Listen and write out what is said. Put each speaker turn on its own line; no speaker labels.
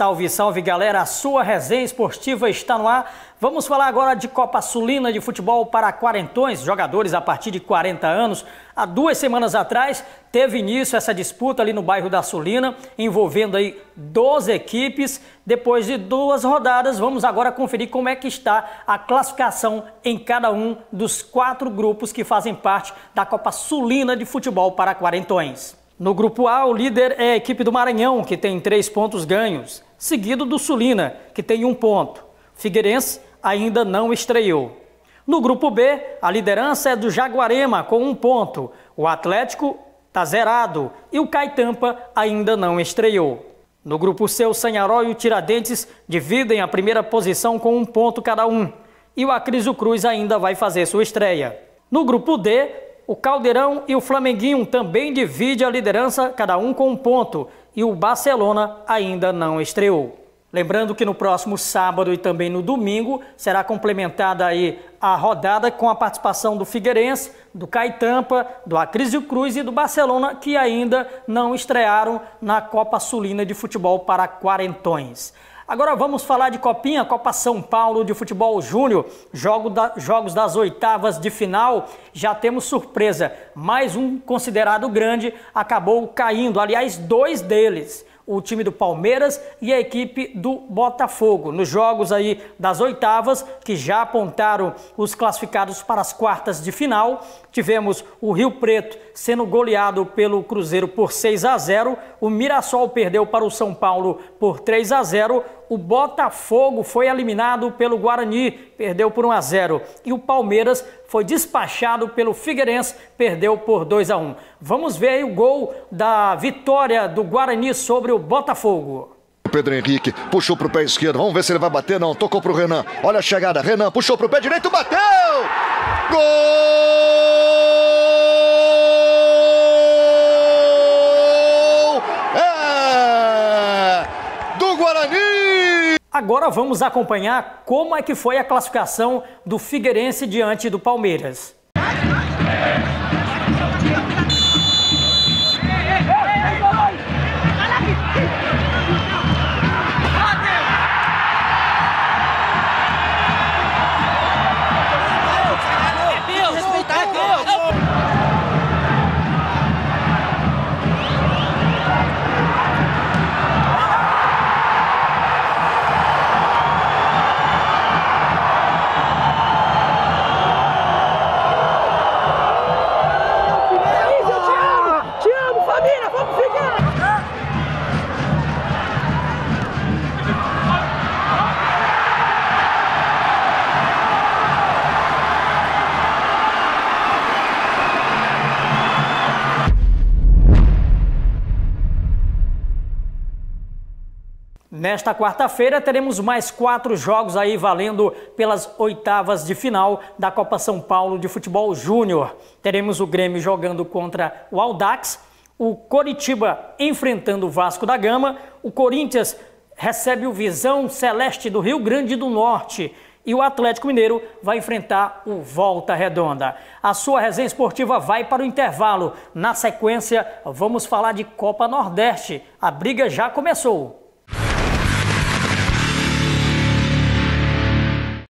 Salve, salve galera, a sua resenha esportiva está no ar. Vamos falar agora de Copa Sulina de Futebol para Quarentões, jogadores a partir de 40 anos. Há 2 semanas atrás teve início essa disputa ali no bairro da Sulina, envolvendo aí 12 equipes. Depois de 2 rodadas, vamos agora conferir como é que está a classificação em cada um dos 4 grupos que fazem parte da Copa Sulina de Futebol para Quarentões. No grupo A, o líder é a equipe do Maranhão, que tem 3 pontos ganhos, seguido do Sulina, que tem 1 ponto. Figueirense ainda não estreou. No grupo B, a liderança é do Jaguarema, com 1 ponto. O Atlético está zerado e o Caetampa ainda não estreou. No grupo C, o Sanharó e o Tiradentes dividem a primeira posição com 1 ponto cada um. E o Acriso Cruz ainda vai fazer sua estreia. No grupo D, o Caldeirão e o Flamenguinho também dividem a liderança, cada um com 1 ponto, e o Barcelona ainda não estreou. Lembrando que no próximo sábado e também no domingo será complementada aí a rodada com a participação do Figueirense, do Caetampa, do Acriso Cruz e do Barcelona, que ainda não estrearam na Copa Sulina de Futebol para Quarentões. Agora vamos falar de Copinha, Copa São Paulo de Futebol Júnior, jogos das oitavas de final. Já temos surpresa, mais um considerado grande acabou caindo, aliás 2 deles, o time do Palmeiras e a equipe do Botafogo. Nos jogos aí das oitavas, que já apontaram os classificados para as quartas de final, tivemos o Rio Preto sendo goleado pelo Cruzeiro por 6-0, o Mirassol perdeu para o São Paulo por 3-0, o Botafogo foi eliminado pelo Guarani, perdeu por 1-0, e o Palmeiras foi despachado pelo Figueirense, perdeu por 2-1. Vamos ver aí o gol da vitória do Guarani sobre o Botafogo.
Pedro Henrique puxou para o pé esquerdo, vamos ver se ele vai bater, não, tocou para o Renan, olha a chegada, Renan puxou para o pé direito, bateu! Gol! É do Guarani!
Agora vamos acompanhar como é que foi a classificação do Figueirense diante do Palmeiras. Nesta quarta-feira teremos mais 4 jogos aí valendo pelas oitavas de final da Copa São Paulo de Futebol Júnior. Teremos o Grêmio jogando contra o Audax, o Coritiba enfrentando o Vasco da Gama, o Corinthians recebe o Visão Celeste do Rio Grande do Norte e o Atlético Mineiro vai enfrentar o Volta Redonda. A sua resenha esportiva vai para o intervalo. Na sequência, vamos falar de Copa Nordeste. A briga já começou.